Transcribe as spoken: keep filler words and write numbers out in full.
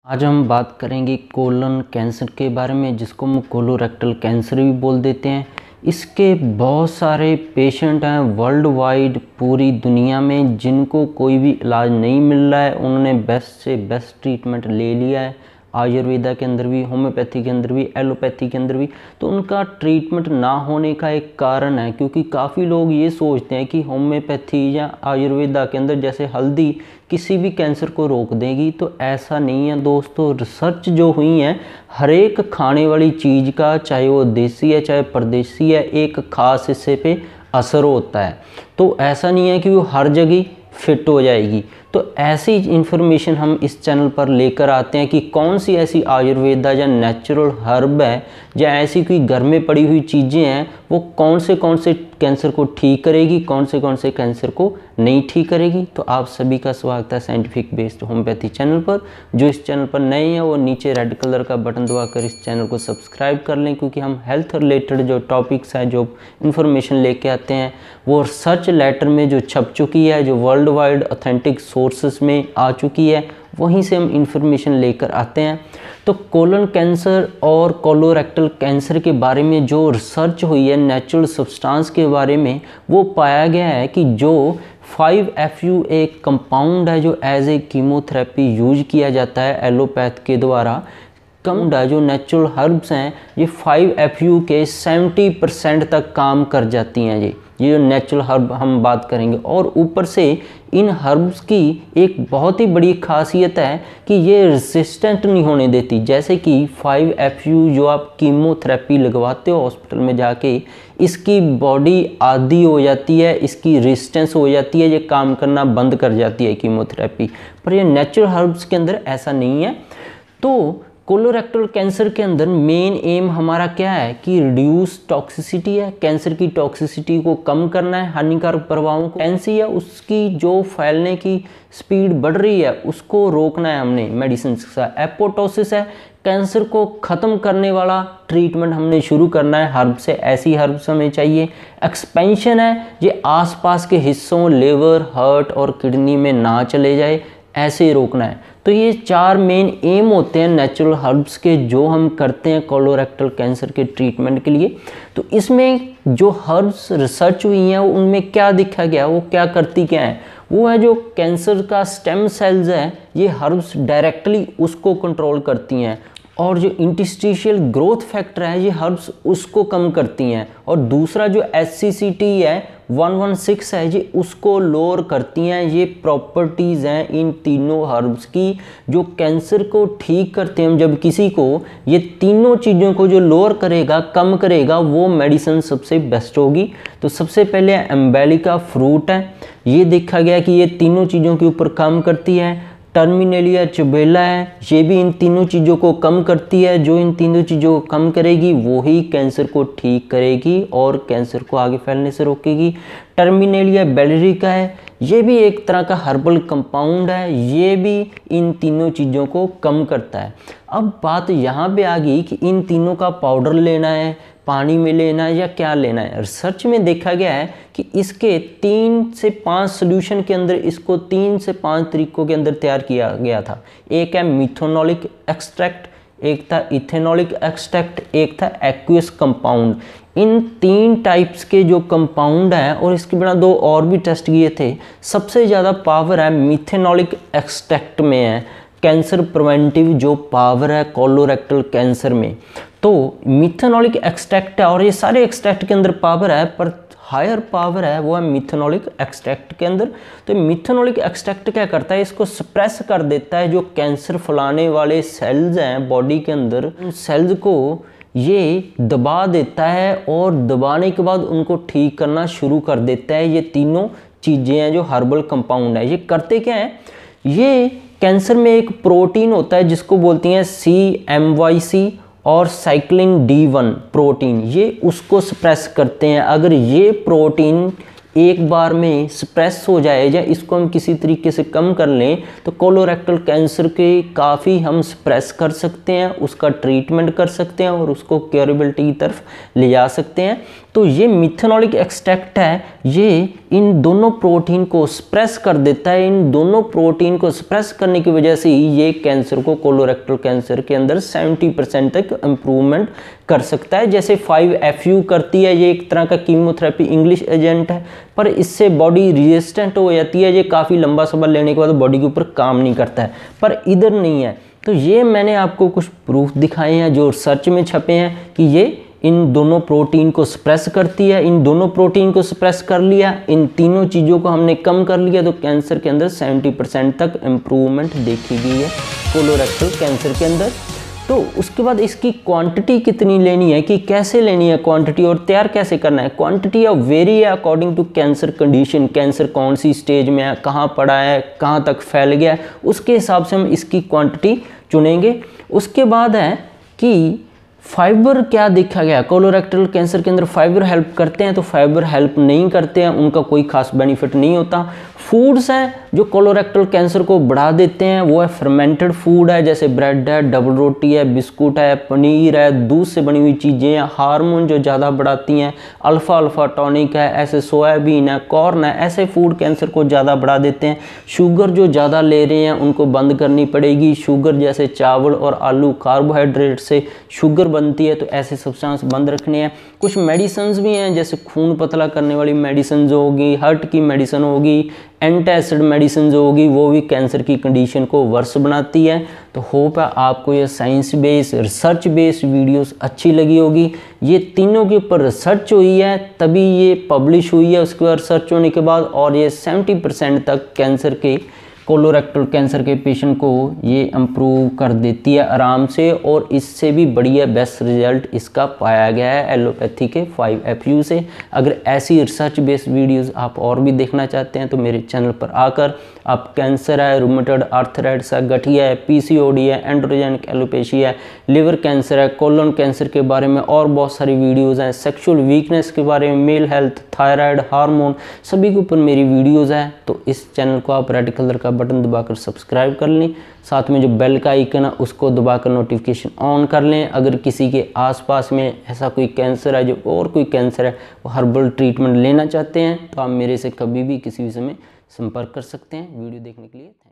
आज हम बात करेंगे कोलन कैंसर के बारे में, जिसको हम कोलोरेक्टल कैंसर भी बोल देते हैं। इसके बहुत सारे पेशेंट हैं वर्ल्ड वाइड, पूरी दुनिया में, जिनको कोई भी इलाज नहीं मिल रहा है। उन्होंने बेस्ट से बेस्ट ट्रीटमेंट ले लिया है, आयुर्वेदा के अंदर भी, होम्योपैथी के अंदर भी, एलोपैथी के अंदर भी। तो उनका ट्रीटमेंट ना होने का एक कारण है, क्योंकि काफ़ी लोग ये सोचते हैं कि होम्योपैथी या आयुर्वेदा के अंदर जैसे हल्दी किसी भी कैंसर को रोक देगी। तो ऐसा नहीं है दोस्तों। रिसर्च जो हुई है, हर एक खाने वाली चीज़ का, चाहे वो देसी है चाहे परदेसी है, एक खास हिस्से पे असर होता है। तो ऐसा नहीं है कि वो हर जगह फिट हो जाएगी। तो ऐसी इन्फॉर्मेशन हम इस चैनल पर लेकर आते हैं कि कौन सी ऐसी आयुर्वेदा या नेचुरल हर्ब है या ऐसी कोई घर में पड़ी हुई चीज़ें हैं, वो कौन से कौन से कैंसर को ठीक करेगी, कौन से कौन से कैंसर को नहीं ठीक करेगी। तो आप सभी का स्वागत है साइंटिफिक बेस्ड होम्योपैथी चैनल पर। जो इस चैनल पर नए हैं वो नीचे रेड कलर का बटन दबाकर इस चैनल को सब्सक्राइब कर लें, क्योंकि हम हेल्थ रिलेटेड जो टॉपिक्स हैं, जो इन्फॉर्मेशन लेके आते हैं, वो रिसर्च लेटर में जो छप चुकी है, जो वर्ल्ड वाइड ऑथेंटिक सोर्सेस में आ चुकी है, वहीं से हम इंफॉर्मेशन लेकर आते हैं। तो कोलन कैंसर और कोलोरेक्टल कैंसर के बारे में जो रिसर्च हुई है नेचुरल सब्सटेंस के बारे में, वो पाया गया है कि जो फाइव एफ यू एक कंपाउंड है जो एज ए कीमोथेरेपी यूज किया जाता है एलोपैथ के द्वारा। कम जो नेचुरल हर्ब्स हैं, ये फाइव एफ यू के सेवेंटी परसेंट तक काम कर जाती हैं। जी ये जो नेचुरल हर्ब हम बात करेंगे, और ऊपर से इन हर्ब्स की एक बहुत ही बड़ी खासियत है कि ये रेसिस्टेंट नहीं होने देती। जैसे कि फाइव एफ यू जो आप कीमोथेरेपी लगवाते हो हॉस्पिटल में जाके, इसकी बॉडी आदी हो जाती है, इसकी रेजिस्टेंस हो जाती है, ये काम करना बंद कर जाती है कीमोथेरेपी। पर ये नेचुरल हर्ब्स के अंदर ऐसा नहीं है। तो कोलोरेक्टल कैंसर के अंदर मेन एम हमारा क्या है कि रिड्यूस टॉक्सिसिटी है, कैंसर की टॉक्सिसिटी को कम करना है, हानिकारक प्रभावों को, कैंसर है उसकी जो फैलने की स्पीड बढ़ रही है उसको रोकना है हमने मेडिसिन के साथ। एपोटोसिस है, कैंसर को ख़त्म करने वाला ट्रीटमेंट हमने शुरू करना है हर्ब से, ऐसी हर्ब्स हमें चाहिए। एक्सपेंशन है, ये आसपास के हिस्सों लिवर, हार्ट और किडनी में ना चले जाए, ऐसे ही रोकना है। तो ये चार मेन एम होते हैं नेचुरल हर्ब्स के, जो हम करते हैं कोलोरेक्टल कैंसर के ट्रीटमेंट के लिए। तो इसमें जो हर्ब्स रिसर्च हुई हैं उनमें क्या देखा गया, वो क्या करती क्या है, वो है जो कैंसर का स्टेम सेल्स है, ये हर्ब्स डायरेक्टली उसको कंट्रोल करती हैं। और जो इंटरस्टिशियल ग्रोथ फैक्टर है, ये हर्ब्स उसको कम करती हैं। और दूसरा जो एस सी सी टी है वन वन सिक्स है, ये उसको लोअर करती हैं। ये प्रॉपर्टीज़ हैं इन तीनों हर्ब्स की जो कैंसर को ठीक करते हैं। जब किसी को ये तीनों चीज़ों को जो लोअर करेगा, कम करेगा, वो मेडिसिन सबसे बेस्ट होगी। तो सबसे पहले एम्बेलिका फ्रूट है, ये देखा गया कि ये तीनों चीज़ों के ऊपर काम करती है। टर्मिनेलिया चुबेला है, ये भी इन तीनों चीज़ों को कम करती है। जो इन तीनों चीज़ों को कम करेगी वो ही कैंसर को ठीक करेगी और कैंसर को आगे फैलने से रोकेगी। टर्मिनेलिया बेलेरिका है, ये भी एक तरह का हर्बल कंपाउंड है, ये भी इन तीनों चीज़ों को कम करता है। अब बात यहाँ पे आ गई कि इन तीनों का पाउडर लेना है, पानी में लेना है या क्या लेना है। रिसर्च में देखा गया है कि इसके तीन से पाँच सोल्यूशन के अंदर इसको तीन से पाँच तरीकों के अंदर तैयार किया गया था। एक है मिथेनॉलिक एक्सट्रैक्ट, एक था इथेनॉलिक एक्सट्रैक्ट, एक था एक्वियस कंपाउंड। इन तीन टाइप्स के जो कंपाउंड हैं, और इसके बिना दो और भी टेस्ट किए थे, सबसे ज़्यादा पावर है मिथेनॉलिक एक्सट्रैक्ट में है। कैंसर प्रिवेंटिव जो पावर है कोलोरेक्टल कैंसर में, तो मिथेनॉलिक एक्सट्रैक्ट है। और ये सारे एक्सट्रैक्ट के अंदर पावर है, पर हायर पावर है वो है मिथेनॉलिक एक्सट्रैक्ट के अंदर। तो मिथेनॉलिक एक्सट्रैक्ट क्या करता है, इसको सप्रेस कर देता है। जो कैंसर फैलाने वाले सेल्स हैं बॉडी के अंदर, उन सेल्स को ये दबा देता है, और दबाने के बाद उनको ठीक करना शुरू कर देता है। ये तीनों चीज़ें हैं जो हर्बल कंपाउंड है। ये करते क्या हैं, ये कैंसर में एक प्रोटीन होता है जिसको बोलती हैं सी एम वाई सी और साइक्लिन डी वन प्रोटीन, ये उसको सप्रेस करते हैं। अगर ये प्रोटीन एक बार में सप्रेस हो जाए या इसको हम किसी तरीके से कम कर लें, तो कोलोरेक्टल कैंसर के काफ़ी हम सप्रेस कर सकते हैं, उसका ट्रीटमेंट कर सकते हैं और उसको क्योरेबिलिटी की तरफ ले जा सकते हैं। तो ये मिथेनॉलिक एक्सट्रैक्ट है, ये इन दोनों प्रोटीन को सप्रेस कर देता है। इन दोनों प्रोटीन को सप्रेस करने की वजह से ही ये कैंसर को, कोलोरेक्टल कैंसर के अंदर सत्तर परसेंट तक इम्प्रूवमेंट कर सकता है। जैसे फाइव एफ यू करती है, ये एक तरह का कीमोथेरेपी इंग्लिश एजेंट है, पर इससे बॉडी रेजिस्टेंट हो जाती है। ये काफ़ी लंबा समय लेने के बाद बॉडी के ऊपर काम नहीं करता है, पर इधर नहीं है। तो ये मैंने आपको कुछ प्रूफ दिखाए हैं जो रिसर्च में छपे हैं कि ये इन दोनों प्रोटीन को सप्रेस करती है। इन दोनों प्रोटीन को सप्रेस कर लिया, इन तीनों चीज़ों को हमने कम कर लिया, तो कैंसर के अंदर सत्तर परसेंट तक इम्प्रूवमेंट देखी गई है कोलोरेक्टल कैंसर के अंदर। तो उसके बाद इसकी क्वांटिटी कितनी लेनी है, कि कैसे लेनी है क्वांटिटी और तैयार कैसे करना है। क्वांटिटी ऑफ वेरी है according to cancer condition, cancer कौन सी स्टेज में है, कहाँ पड़ा है, कहाँ तक फैल गया है, उसके हिसाब से हम इसकी क्वांटिटी चुनेंगे। उसके बाद है कि फाइबर क्या देखा गया, कोलोरेक्टल कैंसर के अंदर फाइबर हेल्प करते हैं तो फाइबर हेल्प नहीं करते हैं, उनका कोई खास बेनिफिट नहीं होता। फूड्स हैं जो कोलोरेक्टल कैंसर को बढ़ा देते हैं, वो है फर्मेंटेड फूड है, जैसे ब्रेड है, डबल रोटी है, बिस्कुट है, पनीर है, दूध से बनी हुई चीज़ें हैं। हार्मोन जो ज़्यादा बढ़ाती हैं, अल्फ़ा अल्फ़ा टॉनिक है, ऐसे सोयाबीन है, कॉर्न है, ऐसे फूड कैंसर को ज़्यादा बढ़ा देते हैं। शुगर जो ज़्यादा ले रहे हैं उनको बंद करनी पड़ेगी। शुगर जैसे चावल और आलू कार्बोहाइड्रेट से शुगर बनती है, तो ऐसे सब्सटेंस बंद रखने हैं। कुछ मेडिसिन भी हैं, जैसे खून पतला करने वाली मेडिसिन होगी, हार्ट की मेडिसिन होगी, एंटी एसिड मेडिसिन जो होगी वो भी कैंसर की कंडीशन को वर्स बनाती है। तो होप है आपको ये science based, research based videos अच्छी लगी होगी। ये तीनों के ऊपर रिसर्च हुई है तभी ये पब्लिश हुई है, उसके बाद रिसर्च होने के बाद, और ये सत्तर परसेंट तक कैंसर के, कोलोरेक्टल कैंसर के पेशेंट को ये इम्प्रूव कर देती है आराम से, और इससे भी बढ़िया बेस्ट रिजल्ट इसका पाया गया है एलोपैथी के फाइव एफ यू से। अगर ऐसी रिसर्च बेस्ड वीडियोस आप और भी देखना चाहते हैं तो मेरे चैनल पर आकर आप कैंसर है, रूमेटॉइड आर्थराइटिस है, गठिया है, पीसीओडी है, एंड्रोजेनिक एलोपेशिया है, लिवर कैंसर है, कोलन कैंसर के बारे में और बहुत सारी वीडियोज़ हैं, सेक्सुअल वीकनेस के बारे में, मेल हेल्थ, थायराइड, हार्मोन, सभी के ऊपर मेरी वीडियोज़ हैं। तो इस चैनल को आप रेड कलर का बटन दबाकर सब्सक्राइब कर लें, साथ में जो बेल का आइकन है उसको दबाकर नोटिफिकेशन ऑन कर लें। अगर किसी के आसपास में ऐसा कोई कैंसर है जो और कोई कैंसर है वो हर्बल ट्रीटमेंट लेना चाहते हैं तो आप मेरे से कभी भी किसी भी समय संपर्क कर सकते हैं। वीडियो देखने के लिए